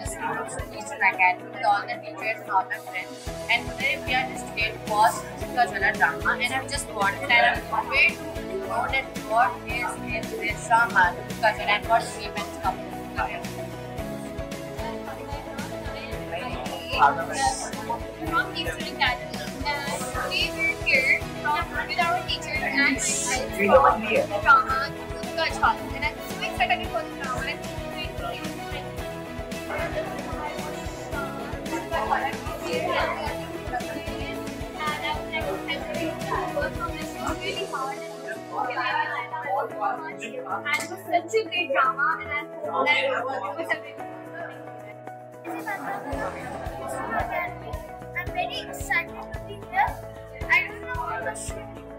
this Eastern Academy with all the teachers and all my friends. And today we are studying first Kajala drama, and I've just watched it and I'm way to know that what is in this drama, Kajala, and what events come together. From Eastern Academy, and we were here with our teacher and my drama Gajal, and I'm so excited for the drama. And it was such a great drama, and I hope that it was everything. I'm very excited to be here. I don't know how much